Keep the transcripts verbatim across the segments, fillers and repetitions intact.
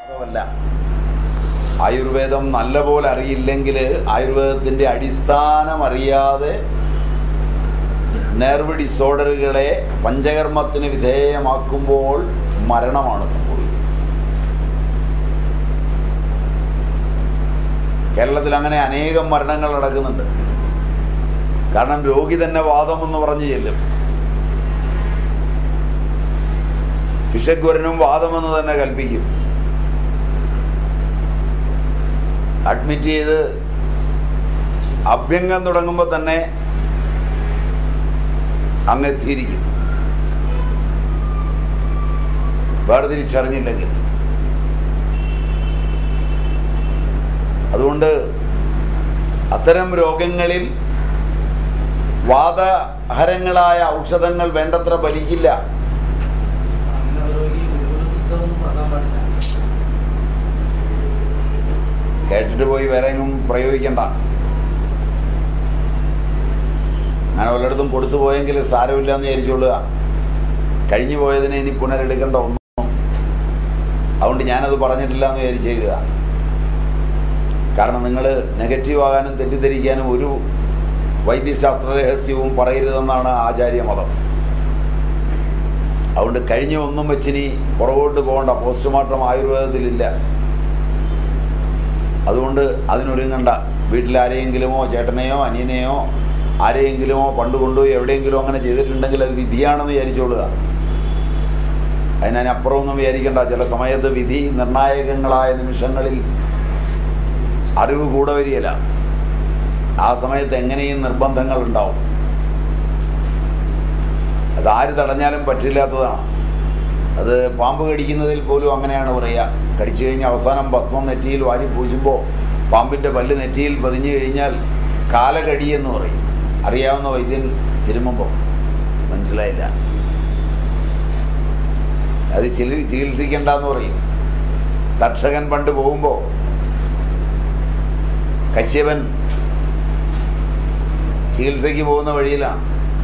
അല്ല, ആയുർവേദം നല്ലപോലെ അറിയില്ലെങ്കിൽ ആയുർവേദത്തിന്റെ അടിസ്ഥാനം അറിയാതെ നെർവ് ഡിസോർഡറുകളെ പഞ്ചകർമ്മത്തിന് വിധേയമാക്കുമ്പോൾ മരണമാണ് സംഭവിക്കുന്നത്. കേരളത്തിൽ അങ്ങനെ അനേകം മരണങ്ങൾ നടക്കുന്നുണ്ട്. കാരണം രോഗി തന്നെ വാദം എന്ന് പറഞ്ഞു ചെല്ലും. വിഷഗ്വരനും വാദമെന്ന് തന്നെ കൽപ്പിക്കും. അഡ്മിറ്റ് ചെയ്ത് അഭ്യംഗം തുടങ്ങുമ്പോൾ തന്നെ അങ്ങ് എത്തിയിരിക്കും, വേർതിരിച്ചറിഞ്ഞില്ലെങ്കിൽ. അതുകൊണ്ട് അത്തരം രോഗങ്ങളിൽ വാതഹരങ്ങളായ ഔഷധങ്ങൾ വേണ്ടത്ര ഫലിക്കില്ല. കേട്ടിട്ട് പോയി വേറെ എങ്ങും പ്രയോഗിക്കണ്ട. അങ്ങനെ വല്ലയിടത്തും കൊടുത്തു പോയെങ്കിൽ സാരമില്ല എന്ന് വിചാരിച്ചോളുക. കഴിഞ്ഞു പോയതിനെ ഇനി പുനരെടുക്കേണ്ട ഒന്നും. അതുകൊണ്ട് ഞാനത് പറഞ്ഞിട്ടില്ല എന്ന് വിചാരിച്ചേക്കുക. കാരണം നിങ്ങൾ നെഗറ്റീവ് ആകാനും തെറ്റിദ്ധരിക്കാനും ഒരു വൈദ്യശാസ്ത്ര രഹസ്യവും പറയരുതെന്നാണ് ആചാര്യമതം. അതുകൊണ്ട് കഴിഞ്ഞ ഒന്നും വെച്ചിനി പുറകോട്ട് പോകണ്ട. പോസ്റ്റ്മോർട്ടം ആയുർവേദത്തിലില്ല. അതുകൊണ്ട് അതിനൊരുങ്ങണ്ട. വീട്ടിലാരെയെങ്കിലുമോ ചേട്ടനെയോ അനിയനെയോ ആരെയെങ്കിലുമോ പണ്ട് കൊണ്ടുപോയി എവിടെയെങ്കിലും അങ്ങനെ ചെയ്തിട്ടുണ്ടെങ്കിൽ അത് വിധിയാണെന്ന് വിചാരിച്ചോളുക. അതിനപ്പുറമൊന്നും വിചാരിക്കണ്ട. ചില സമയത്ത് വിധി നിർണായകങ്ങളായ നിമിഷങ്ങളിൽ അറിവ് കൂടെ വരികയില്ല. ആ സമയത്ത് എങ്ങനെയും നിർബന്ധങ്ങൾ ഉണ്ടാവും. അതാര് തടഞ്ഞാലും പറ്റില്ലാത്തതാണ്. അത് പാമ്പ് കടിക്കുന്നതിൽ പോലും അങ്ങനെയാണ് പറയുക. കടിച്ചു കഴിഞ്ഞാൽ അവസാനം ഭസ്മം നെറ്റിയിൽ വാരി പൂശുമ്പോൾ പാമ്പിൻ്റെ പല്ല് നെറ്റിയിൽ പതിഞ്ഞു കഴിഞ്ഞാൽ കാലകടിയെന്ന് പറയും. അറിയാവുന്ന വൈദ്യൻ തിരുമുമ്പോൾ മനസ്സിലായില്ല, അത് ചില ചികിത്സിക്കണ്ടെന്ന് പറയും. തക്ഷകൻ പണ്ട് പോകുമ്പോൾ കശ്യപൻ ചികിത്സയ്ക്ക് പോകുന്ന വഴിയിലാണ്.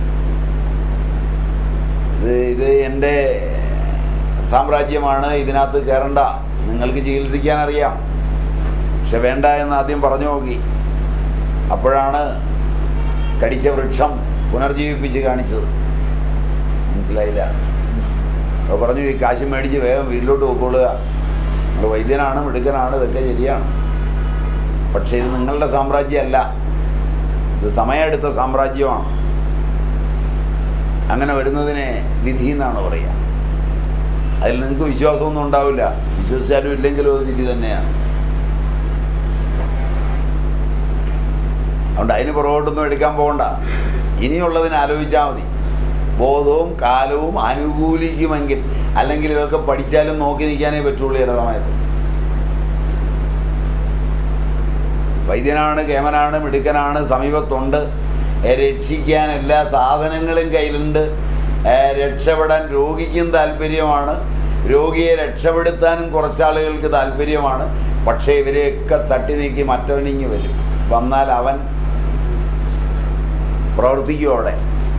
ഇത് ഇത് എൻ്റെ സാമ്രാജ്യമാണ്, ഇതിനകത്ത് കയറണ്ട, നിങ്ങൾക്ക് ചികിത്സിക്കാൻ അറിയാം, പക്ഷെ വേണ്ട എന്ന് ആദ്യം പറഞ്ഞു നോക്കി. അപ്പോഴാണ് കടിച്ച വൃക്ഷം പുനർജീവിപ്പിച്ച് കാണിച്ചത്. മനസ്സിലായില്ല. അപ്പോൾ പറഞ്ഞു, ഈ കാശ് മേടിച്ച് വേഗം വീട്ടിലോട്ട് പോയിക്കൊള്ളുക, നിങ്ങൾ വൈദ്യനാണ്, മിടുക്കനാണ്, ഇതൊക്കെ ശരിയാണ്, പക്ഷെ ഇത് നിങ്ങളുടെ സാമ്രാജ്യമല്ല, ഇത് സമയമെടുത്ത സാമ്രാജ്യമാണ്. അങ്ങനെ വരുന്നതിനെ വിധി എന്നാണ് പറയുക. അതിൽ നിങ്ങൾക്ക് വിശ്വാസമൊന്നും ഉണ്ടാവില്ല. വിശ്വസിച്ചാലും ഇല്ലെങ്കിലും അത് വിധി തന്നെയാണ്. അതുകൊണ്ട് അതിന് പുറകോട്ടൊന്നും എടുക്കാൻ പോകണ്ട. ഇനിയുള്ളതിന് ആലോചിച്ചാൽ മതി. ബോധവും കാലവും അനുകൂലിക്കുമെങ്കിൽ, അല്ലെങ്കിൽ ഇതൊക്കെ പഠിച്ചാലും നോക്കി നിൽക്കാനേ പറ്റുള്ളൂ. ചില സമയത്ത് വൈദ്യനാണ്, കേമനാണ്, മിടുക്കനാണ്, സമീപത്തുണ്ട്, രക്ഷിക്കാൻ എല്ലാ സാധനങ്ങളും കയ്യിലുണ്ട്, രക്ഷപ്പെടാൻ രോഗിക്കും താല്പര്യമാണ്, രോഗിയെ രക്ഷപ്പെടുത്താനും കുറച്ചാളുകൾക്ക് താല്പര്യമാണ്. പക്ഷേ ഇവരെയൊക്കെ തട്ടി നീക്കി മറ്റവനിങ്ങി വരും. വന്നാൽ അവൻ പ്രവർത്തിക്കും. അവിടെ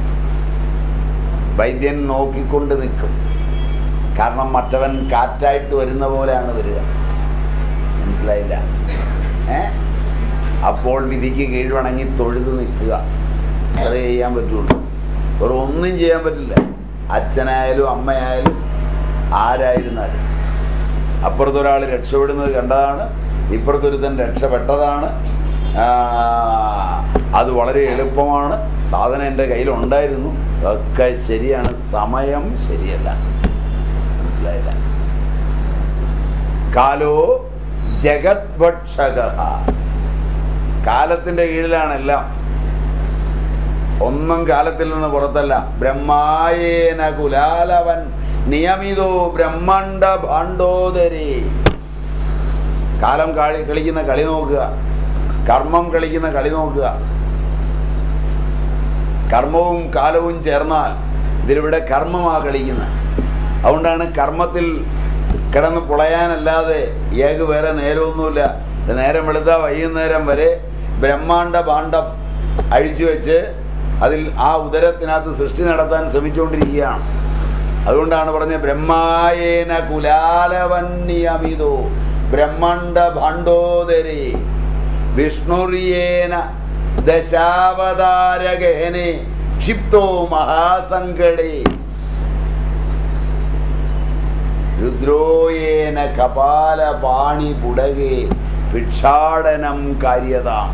വൈദ്യൻ നോക്കിക്കൊണ്ട് നിൽക്കും. കാരണം മറ്റവൻ കാറ്റായിട്ട് വരുന്ന പോലെയാണ് വരിക. മനസ്സിലായില്ല? ഏ അപ്പോൾ വിധിക്ക് കീഴ്വണങ്ങി തൊഴുതു നിൽക്കുക. അത് ചെയ്യാൻ പറ്റുള്ളൂ. വേറെ ഒന്നും ചെയ്യാൻ പറ്റില്ല. അച്ഛനായാലും അമ്മയായാലും ആരായിരുന്നാലും. അപ്പുറത്തൊരാൾ രക്ഷപ്പെടുന്നത് കണ്ടതാണ്, ഇപ്പുറത്തൊരുത്തൻ രക്ഷപ്പെട്ടതാണ്. അത് വളരെ എളുപ്പമാണ്, സാധനം എൻ്റെ കയ്യിലുണ്ടായിരുന്നു, ഒക്കെ ശരിയാണ്, സമയം ശരിയല്ല. മനസ്സിലായില്ല? കാലോ ജഗത് ഭക്ഷക, കാലത്തിൻ്റെ കീഴിലാണെല്ലാം. ഒന്നും കാലത്തിൽ നിന്ന് പുറത്തല്ല. ബ്രഹ്മായേന കുലാലവൻ നിയമിതോ ബ്രഹ്മാണ്ഡ ഭാണ്ഡോദരേ. കാലം കളി കളിക്കുന്ന കളി നോക്കുക, കർമ്മം കളിക്കുന്ന കളി നോക്കുക. കർമ്മവും കാലവും ചേർന്നാൽ ഇതിലിവിടെ കർമ്മമാ കളിക്കുന്നത്. അതുകൊണ്ടാണ് കർമ്മത്തിൽ കിടന്ന് പുളയാനല്ലാതെ ഏക വേറെ നേരമൊന്നുമില്ല. നേരം വെളുത്താൽ വൈകുന്നേരം വരെ ബ്രഹ്മാണ്ഡ ഭാണ്ഡം അഴിച്ചു വെച്ച് അതിൽ ആ ഉദരത്തിനകത്ത് സൃഷ്ടി നടത്താൻ ശ്രമിച്ചുകൊണ്ടിരിക്കുകയാണ്. അതുകൊണ്ടാണ് പറഞ്ഞ ബ്രഹ്മായേന കുലാലവന്യമിതോ ബ്രഹ്മണ്ഡ ഭണ്ഡോദരേ വിഷ്ണുര്യേന ദശാവതാരഗഹനെ ക്ഷിപ്തോ മഹാസങ്കടേ രുദ്രോയേന കപാലപാണി പുടകേ ഭിക്ഷാടനം കാര്യതാം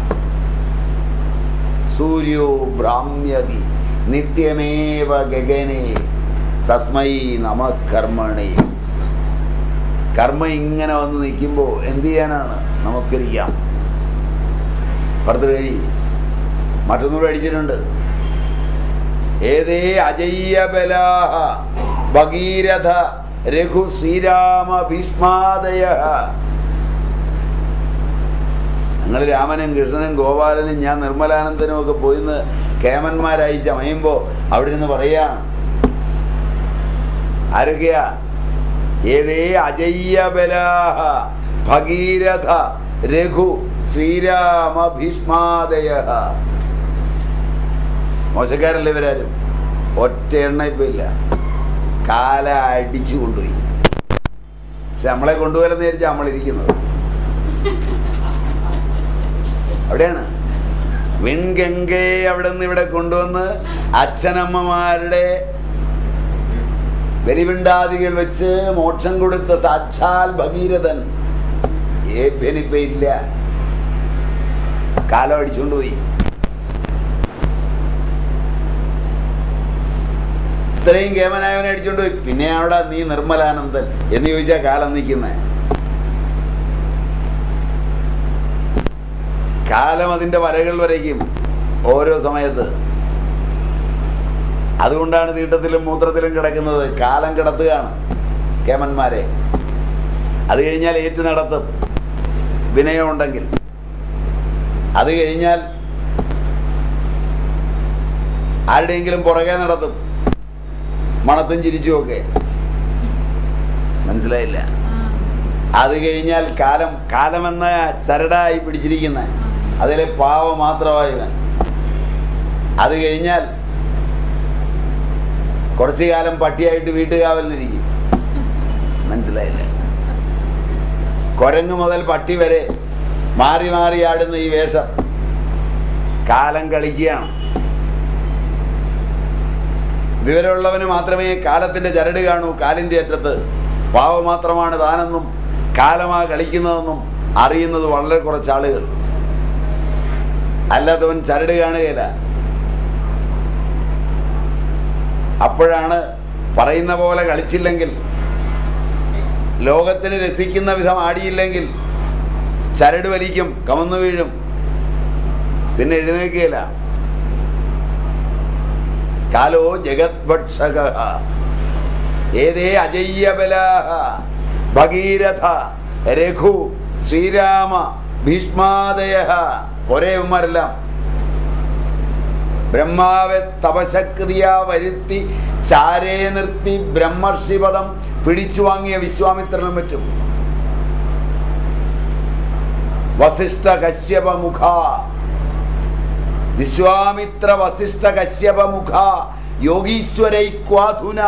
സൂര്യോ ഭ്രാമ്യതി നിത്യമേവ ഗഗനേ തസ്മൈ നമ കർമ്മണേ. കർമ്മ ഇങ്ങനെ വന്ന് നിൽക്കുമ്പോൾ എന്ത് ചെയ്യാനാണ്? നമസ്കരിക്കാം. പർദ്ദ കഴി മറ്റൊന്നുകൂടെ അടിച്ചിട്ടുണ്ട്. ഏതേ അജയ്യബലാഹ ഭഗീരഥ രഘു ശ്രീരാമ ഭീഷ്മാദയ. ഞങ്ങൾ രാമനും കൃഷ്ണനും ഗോപാലനും ഞാൻ നിർമ്മലാനന്ദനും ഒക്കെ പോയിന്ന് കേമന്മാരായി ചമയുമ്പോ അവിടെ നിന്ന് പറയാ ആരൊക്കെയാ? ഏതേ അജയ്യബലാഹ ഭഗീരഥ രഘു ശ്രീരാമ ഭീഷ്മാദയ. മോശക്കാരല്ലേ ഇവരാരും? ഒറ്റ എണ്ണ ഇപ്പൊ ഇല്ല. കാല അടിച്ചു കൊണ്ടുപോയി. പക്ഷെ നമ്മളെ കൊണ്ടുപോലെന്ന് വിചാരിച്ചാൽ നമ്മളിരിക്കുന്നത് അവിടെയാണ്. വിൺഗംഗയെ അവിടെ നിന്ന് ഇവിടെ കൊണ്ടുവന്ന് അച്ഛനമ്മമാരുടെ ബലിപിണ്ടാദികൾ വെച്ച് മോക്ഷം കൊടുത്ത സാക്ഷാൽ ഭഗീരഥൻ ഏഭ്യനിപ്പ ഇല്ല. കാലം അടിച്ചുകൊണ്ടുപോയി. ഇത്രയും കേമനായവനെ അടിച്ചുകൊണ്ടുപോയി. പിന്നെ അവിടെ നീ നിർമ്മലാനന്ദൻ എന്ന് ചോദിച്ചാൽ കാലം നിൽക്കുന്നേ. കാലം അതിന്റെ വരകൾ വരയ്ക്കും ഓരോ സമയത്ത്. അതുകൊണ്ടാണ് തീട്ടത്തിലും മൂത്രത്തിലും കിടക്കുന്നത്. കാലം കിടത്തുകയാണ് കേമന്മാരെ. അത് കഴിഞ്ഞാൽ ഏറ്റു നടത്തും വിനയം ഉണ്ടെങ്കിൽ. അത് കഴിഞ്ഞാൽ ആരുടെയെങ്കിലും പുറകെ നടത്തും മണത്തും ചിരിച്ചുമൊക്കെ. മനസ്സിലായില്ല? അത് കഴിഞ്ഞാൽ കാലം കാലമെന്ന ചരടായി പിടിച്ചിരിക്കുന്ന അതിലെ പാവ മാത്രമായവൻ. അത് കഴിഞ്ഞാൽ കുറച്ചു കാലം പട്ടിയായിട്ട് വീട്ടുകാവലിനിരിക്കും. മനസ്സിലായില്ല? കുരങ്ങ് മുതൽ പട്ടി വരെ മാറി മാറി ആടുന്ന ഈ വേഷം കാലം കളിക്കുകയാണ്. വിവരമുള്ളവന് മാത്രമേ കാലത്തിന്റെ ചരട് കാണൂ. കാലിന്റെ അറ്റത്ത് പാവ മാത്രമാണ് താനെന്നും കാലമാ കളിക്കുന്നതെന്നും അറിയുന്നത് വളരെ കുറച്ച് ആളുകൾ. അല്ലാത്തവൻ ചരട് കാണുകയില്ല. അപ്പോഴാണ് പറയുന്ന പോലെ കളിച്ചില്ലെങ്കിൽ, ലോകത്തിന് രസിക്കുന്ന വിധം ആടിയില്ലെങ്കിൽ ചരട് വലിക്കും, കമന്നു വീഴും, പിന്നെ എഴുന്നേൽക്കുകയില്ല. കാലോ ജഗദ്ഭക്ഷക ഏതേ അജയ്യബലാഹ ഭഗീരഥ രഘു ശ്രീരാമ ഭീഷ്മാദയ. ഒരേ ഉമ്മാരെല്ലാം ബ്രഹ്മാവെ തപശക്രിയ വരുത്തി ചാരേ നിർത്തി ബ്രഹ്മർഷിപദം പിടിച്ചു വാങ്ങിയ വിശ്വാമിത്രനും പറ്റും. വസിഷ്ഠ കശ്യപ മുഖ വിശ്വാമിത്ര വസിഷ്ഠ കശ്യപ മുഖ യോഗീശ്വരൈക്വാധുന.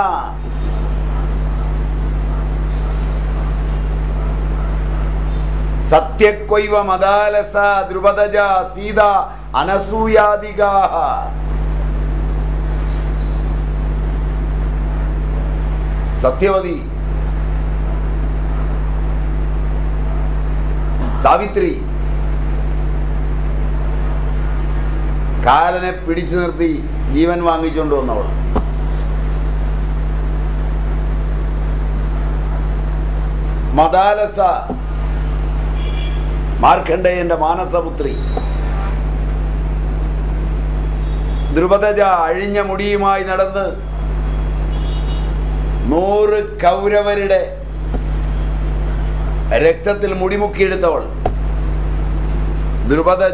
സത്യക്വൈവ മദാലസ ദ്രുപദജ സീത അനസൂയാദികാഃ. സത്യവതി, സാവിത്രി കാലനെ പിടിച്ചു നിർത്തി ജീവൻ വാങ്ങിച്ചുകൊണ്ട് വന്നവൾ. മദാലസ മാർക്കണ്ഡേയന്റെ മാനസപുത്രി. ദ്രുപദജ അഴിഞ്ഞ മുടിയുമായി നടന്ന് നൂറ് കൗരവരുടെ രക്തത്തിൽ മുടിമുക്കിയെടുത്തവൾ. ദ്രുപദജ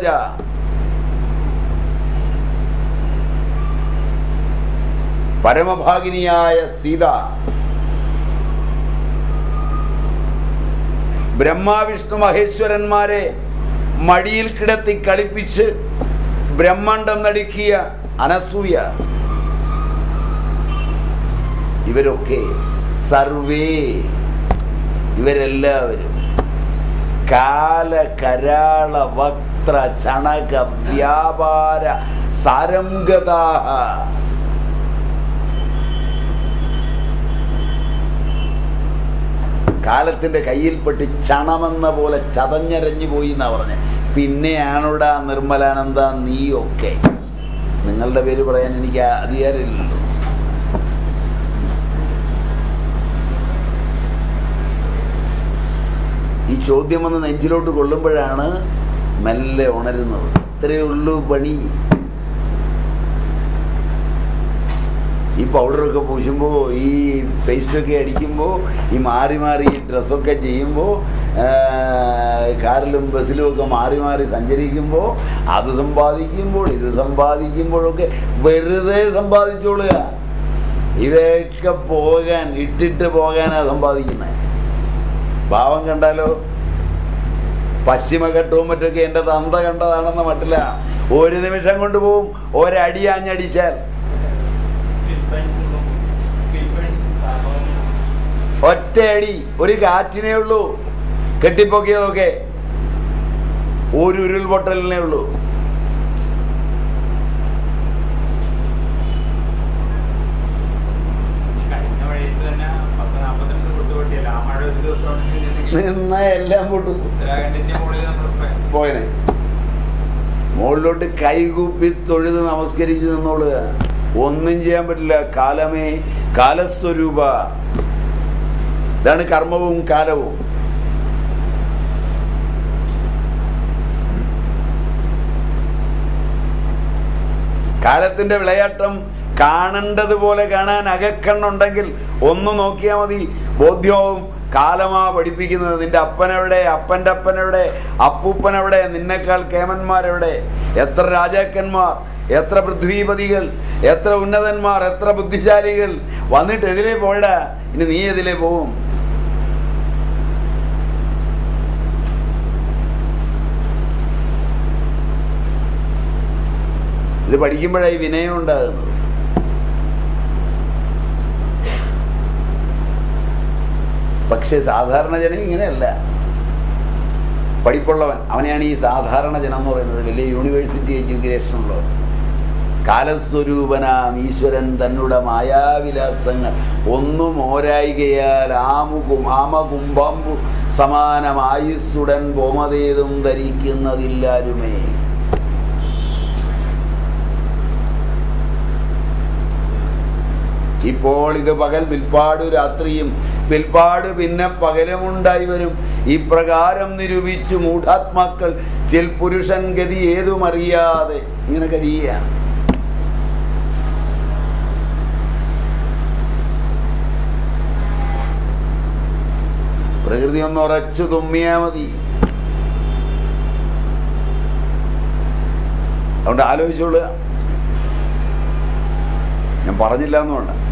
പരമഭാഗിനിയായ സീത. ബ്രഹ്മാവിഷ്ണു മഹേശ്വരന്മാരെ മടിയിൽ കിടത്തി കളിപ്പിച്ച് ബ്രഹ്മാണ്ഡം നടുക്കിയ അനസൂയ. ഇവരൊക്കെ സർവേ, ഇവരെല്ലാവരും കാല കരാള വക്ത്ര ചണക വ്യാപാര സാരംഗതാഹ, കാലത്തിന്റെ കയ്യിൽപ്പെട്ട് ചണമെന്ന പോലെ ചതഞ്ഞരഞ്ഞു പോയി എന്നാ പറഞ്ഞ. പിന്നെയാണോടാ നിർമ്മലാനന്ദ നീയൊക്കെ? നിങ്ങളുടെ പേര് പറയാൻ എനിക്ക് അധികാരമില്ലല്ലോ. ഈ ചോദ്യം വന്ന് നെഞ്ചിലോട്ട് കൊള്ളുമ്പോഴാണ് മെല്ലെ ഉണരുന്നത്. ഇത്രയേ ഉള്ളൂ പണി. ഈ പൗഡറൊക്കെ പൂശുമ്പോൾ, ഈ പേസ്റ്റൊക്കെ അടിക്കുമ്പോൾ, ഈ മാറി മാറി ഈ ഡ്രസ്സൊക്കെ ചെയ്യുമ്പോൾ, കാറിലും ബസ്സിലും ഒക്കെ മാറി മാറി സഞ്ചരിക്കുമ്പോൾ, അത് സമ്പാദിക്കുമ്പോൾ ഇത് സമ്പാദിക്കുമ്പോഴൊക്കെ വെറുതെ സമ്പാദിച്ചോളുക. ഇതൊക്കെ പോകാൻ, ഇട്ടിട്ട് പോകാനാണ് സമ്പാദിക്കുന്നത്. ഭാവം കണ്ടാലോ, പശ്ചിമഘട്ടവും മറ്റൊക്കെ എൻ്റെ തന്ത കണ്ടതാണെന്ന മട്ടില്ല. ഒരു നിമിഷം കൊണ്ടുപോകും. ഒരടി ആഞ്ഞടിച്ചാൽ ഒറ്റയടി, ഒരു കാറ്റിനേ ഉള്ളൂ. കെട്ടിപ്പൊക്കിയതൊക്കെ ഒരു ഉരുൾപൊട്ടലിനേ ഉള്ളൂ. നിന്ന എല്ലാം പൊട്ടും പോയനെ. മുകളിലോട്ട് കൈകൂപ്പി തൊഴുത് നമസ്കരിച്ചു നിന്നോളുക. ഒന്നും ചെയ്യാൻ പറ്റില്ല. കാലമേ കാലസ്വരൂപ. ഇതാണ് കർമ്മവും കാലവും. കാലത്തിന്റെ വിളയാട്ടം കാണേണ്ടതുപോലെ കാണാൻ അകക്കണ്ണുണ്ടെങ്കിൽ ഒന്ന് നോക്കിയാൽ മതി, ബോധ്യവും. കാലമാ പഠിപ്പിക്കുന്നത്. നിന്റെ അപ്പനെവിടെ, അപ്പൻ്റെ അപ്പനെവിടെ, അപ്പൂപ്പനെവിടെ, നിന്നെക്കാൾ കേമന്മാരെവിടെ? എത്ര രാജാക്കന്മാർ, എത്ര പൃഥ്വീപതികൾ, എത്ര ഉന്നതന്മാർ, എത്ര ബുദ്ധിശാലികൾ വന്നിട്ട് എതിലേ പോയടാ. ഇനി നീ എതിലേ പോവും? ഇത് പഠിക്കുമ്പോഴായി വിനയം ഉണ്ടാകുന്നത്. പക്ഷെ സാധാരണ ജനം ഇങ്ങനെയല്ല. പഠിപ്പുള്ളവൻ അവനെയാണ് ഈ സാധാരണ ജനം എന്ന് പറയുന്നത്. വലിയ യൂണിവേഴ്സിറ്റി എഡ്യൂക്കേഷൻ ഉള്ളവൻ. കാലസ്വരൂപനാം ഈശ്വരൻ തന്നുടെ മായാവിലാസങ്ങൾ ഒന്നും ഓരായികയാൽ ആമുകും ആമകുംബാമ്പു സമാനമായുസ്സുടൻ ബോമതേതും ധരിക്കുന്നതില്ലാരുമേ. ഇപ്പോൾ ഇത് പകൽ, പിൽപ്പാട് രാത്രിയും, പിൽപ്പാട് പിന്നെ പകലുമുണ്ടായി വരും. ഇപ്രകാരം നിരൂപിച്ചു മൂഢാത്മാക്കൾ ചിൽ പുരുഷൻ ഗതി ഏതും അറിയാതെ ഇങ്ങനെ കഴിയുകയാണ്. പ്രകൃതി ഒന്ന് ഉറച്ചു തുമ്മിയാ മതി. അതുകൊണ്ട് ആലോചിച്ചോളുക. ഞാൻ പറഞ്ഞില്ല എന്നുകൊണ്ട്